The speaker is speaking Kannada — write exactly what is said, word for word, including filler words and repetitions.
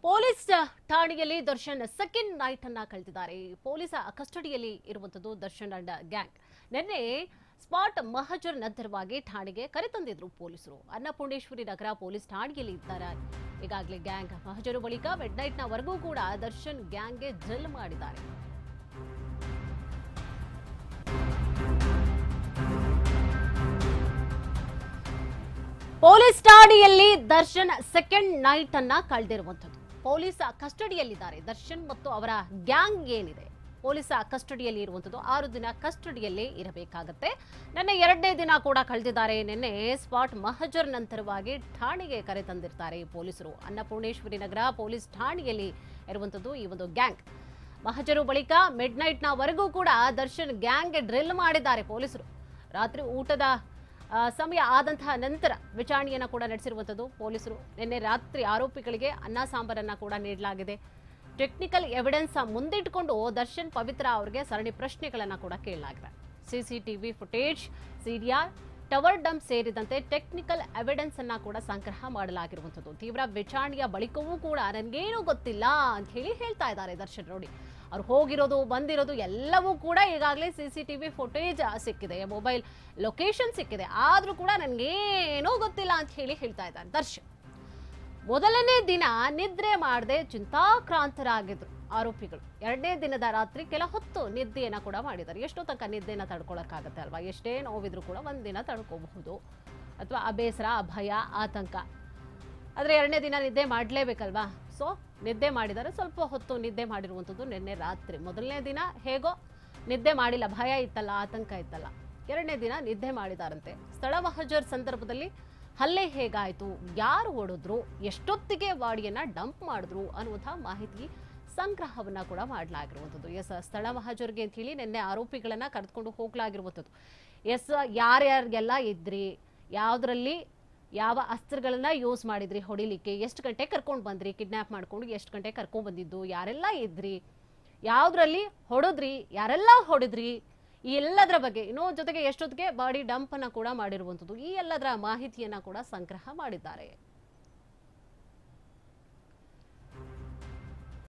ಪೊಲೀಸ್ ಠಾಣೆಯಲ್ಲಿ ದರ್ಶನ್ ಸೆಕೆಂಡ್ ನೈಟ್ ಅನ್ನ ಕಳೆದಿದ್ದಾರೆ. ಪೊಲೀಸ್ ಕಸ್ಟಡಿಯಲ್ಲಿ ಇರುವಂತದ್ದು ದರ್ಶನ್ ಅಂಡ್ ಗ್ಯಾಂಗ್. ನಿನ್ನೆ ಸ್ಪಾಟ್ ಮಹಜರ್ ನಂತರವಾಗಿ ಠಾಣೆಗೆ ಕರೆತಂದಿದ್ರು ಪೊಲೀಸರು. ಅನ್ನಪೂರ್ಣೇಶ್ವರಿ ನಗರ ಪೊಲೀಸ್ ಠಾಣೆಯಲ್ಲಿ ಇದ್ದಾರೆ. ಈಗಾಗಲೇ ಗ್ಯಾಂಗ್ ಮಹಜರು ಬಳಿಕ ಮಿಡ್ ನೈಟ್ ನವರೆಗೂ ಕೂಡ ದರ್ಶನ್ ಗ್ಯಾಂಗ್ಗೆ ಡ್ರಿಲ್ ಮಾಡಿದ್ದಾರೆ. ಪೊಲೀಸ್ ಠಾಣೆಯಲ್ಲಿ ದರ್ಶನ್ ಸೆಕೆಂಡ್ ನೈಟ್ ಅನ್ನ ಕಳೆದಿರುವಂತದ್ದು. ಪೊಲೀಸ್ ಕಸ್ಟಡಿಯಲ್ಲಿದ್ದಾರೆ ದರ್ಶನ್ ಮತ್ತು ಅವರ ಗ್ಯಾಂಗ್ ಏನಿದೆ ಪೊಲೀಸ್ ಕಸ್ಟಡಿಯಲ್ಲಿ ಇರುವಂತದ್ದು. ಆರು ದಿನ ಕಸ್ಟಡಿಯಲ್ಲೇ ಇರಬೇಕಾಗತ್ತೆ. ನಿನ್ನೆ ಎರಡನೇ ದಿನ ಕೂಡ ಕಳೆದಿದ್ದಾರೆ. ನಿನ್ನೆ ಸ್ಪಾಟ್ ಮಹಜರ್ ನಂತರವಾಗಿ ಠಾಣೆಗೆ ಕರೆ ತಂದಿರ್ತಾರೆ ಪೊಲೀಸರು. ಅನ್ನಪೂರ್ಣೇಶ್ವರಿ ನಗರ ಪೊಲೀಸ್ ಠಾಣೆಯಲ್ಲಿ ಇರುವಂತದ್ದು ಈ ಒಂದು ಗ್ಯಾಂಗ್. ಮಹಜರು ಬಳಿಕ ಮಿಡ್ ನೈಟ್ ನವರೆಗೂ ಕೂಡ ದರ್ಶನ್ ಗ್ಯಾಂಗ್ಗೆ ಡ್ರಿಲ್ ಮಾಡಿದ್ದಾರೆ ಪೊಲೀಸರು. ರಾತ್ರಿ ಊಟದ ಸಮಯ ಆದಂತಹ ನಂತರ ವಿಚಾರಣೆಯನ್ನ ಕೂಡ ನಡೆಸಿರುವಂತದ್ದು ಪೊಲೀಸರು. ನಿನ್ನೆ ರಾತ್ರಿ ಆರೋಪಿಗಳಿಗೆ ಅನ್ನ ಸಾಂಬಾರನ್ನ ಕೂಡ ನೀಡಲಾಗಿದೆ. ಟೆಕ್ನಿಕಲ್ ಎವಿಡೆನ್ಸ್ ಮುಂದಿಟ್ಟುಕೊಂಡು ದರ್ಶನ್ ಪವಿತ್ರ ಅವರಿಗೆ ಸರಣಿ ಪ್ರಶ್ನೆಗಳನ್ನ ಕೂಡ ಕೇಳಲಾಗಿದೆ. CCTV footage, CDR, tower dump ಸೇರಿದಂತೆ ಟೆಕ್ನಿಕಲ್ ಎವಿಡೆನ್ಸ್ ಅನ್ನ ಕೂಡ ಸಂಗ್ರಹ ಮಾಡಲಾಗಿರುವಂತದ್ದು. ತೀವ್ರ ವಿಚಾರಣೆಯ ಬಳಿಕವೂ ಕೂಡ ನನಗೇನು ಗೊತ್ತಿಲ್ಲ ಅಂತ ಹೇಳಿ ಹೇಳ್ತಾ ಇದ್ದಾರೆ ದರ್ಶನ್. ನೋಡಿ, ಅವ್ರು ಹೋಗಿರೋದು ಬಂದಿರೋದು ಎಲ್ಲವೂ ಕೂಡ ಈಗಾಗಲೇ ಸಿಸಿಟಿವಿ ಫುಟೇಜ್ ಸಿಕ್ಕಿದೆ, ಮೊಬೈಲ್ ಲೊಕೇಶನ್ ಸಿಕ್ಕಿದೆ, ಆದ್ರೂ ಕೂಡ ನನಗೇನೂ ಗೊತ್ತಿಲ್ಲ ಅಂತ ಹೇಳಿ ಹೇಳ್ತಾ ಇದ್ದಾರೆ ದರ್ಶನ್. ಮೊದಲನೇ ದಿನ ನಿದ್ರೆ ಮಾಡದೆ ಚಿಂತಾಕ್ರಾಂತರಾಗಿದ್ರು ಆರೋಪಿಗಳು. ಎರಡನೇ ದಿನದ ರಾತ್ರಿ ಕೆಲ ಹೊತ್ತು ನಿದ್ದೆಯನ್ನ ಕೂಡ ಮಾಡಿದ್ದಾರೆ. ಎಷ್ಟೋ ತನಕ ನಿದ್ದೆನ ತಡ್ಕೊಳಕ್ಕಾಗತ್ತೆ ಅಲ್ವಾ? ಎಷ್ಟೇ ನೋವಿದ್ರು ಕೂಡ ಒಂದಿನ ತಡ್ಕೋಬಹುದು, ಅಥವಾ ಆ ಬೇಸರ, ಆ ಭಯ, ಆತಂಕ. ಆದ್ರೆ ಎರಡನೇ ದಿನ ನಿದ್ದೆ ಮಾಡಲೇಬೇಕಲ್ವಾ? ಸೊ ನಿದ್ದೆ ಮಾಡಿದ್ದಾರೆ. ಸ್ವಲ್ಪ ಹೊತ್ತು ನಿದ್ದೆ ಮಾಡಿರುವಂಥದ್ದು ನಿನ್ನೆ ರಾತ್ರಿ. ಮೊದಲನೇ ದಿನ ಹೇಗೋ ನಿದ್ದೆ ಮಾಡಿಲ್ಲ, ಭಯ ಇತ್ತಲ್ಲ, ಆತಂಕ ಇತ್ತಲ್ಲ. ಎರಡನೇ ದಿನ ನಿದ್ದೆ ಮಾಡಿದಾರಂತೆ. ಸ್ಥಳ ಮಹಜರ್ ಸಂದರ್ಭದಲ್ಲಿ ಹಲ್ಲೆ ಹೇಗಾಯ್ತು, ಯಾರು ಹೊಡೆದ್ರು, ಎಷ್ಟೊತ್ತಿಗೆ ಬಾಡಿಯನ್ನ ಡಂಪ್ ಮಾಡಿದ್ರು ಅನ್ನುವಂಥ ಮಾಹಿತಿ ಸಂಗ್ರಹವನ್ನ ಕೂಡ ಮಾಡಲಾಗಿರುವಂಥದ್ದು. ಎಸ್, ಸ್ಥಳ ಮಹಜರ್ಗೆ ಅಂತ ಹೇಳಿ ನಿನ್ನೆ ಆರೋಪಿಗಳನ್ನ ಕರೆದುಕೊಂಡು ಹೋಗ್ಲಾಗಿರುವಂಥದ್ದು. ಎಸ್, ಯಾರ್ಯಾರಿಗೆಲ್ಲ ಇದ್ರಿ, ಯಾವ್ದ್ರಲ್ಲಿ ಯಾವ ಅಸ್ತ್ರಗಳನ್ನ ಯೂಸ್ ಮಾಡಿದ್ರಿ ಹೊಡಿಲಿಕ್ಕೆ, ಎಷ್ಟು ಗಂಟೆ ಕರ್ಕೊಂಡು ಬಂದ್ರಿ, ಕಿಡ್ನಾಪ್ ಮಾಡ್ಕೊಂಡು ಎಷ್ಟು ಗಂಟೆ ಕರ್ಕೊಂಡು ಬಂದಿದ್ದು, ಯಾರೆಲ್ಲ ಇದ್ರಿ, ಯಾವ್ದ್ರಲ್ಲಿ ಹೊಡೆದ್ರಿ, ಯಾರೆಲ್ಲ ಹೊಡೆದ್ರಿ, ಈ ಎಲ್ಲದರ ಬಗ್ಗೆ, ಇನ್ನೂ ಜೊತೆಗೆ ಎಷ್ಟೊತ್ತಿಗೆ ಬಾಡಿ ಡಂಪ್ ಅನ್ನ ಕೂಡ ಮಾಡಿರುವಂಥದ್ದು, ಈ ಎಲ್ಲದರ ಮಾಹಿತಿಯನ್ನ ಕೂಡ ಸಂಗ್ರಹ ಮಾಡಿದ್ದಾರೆ.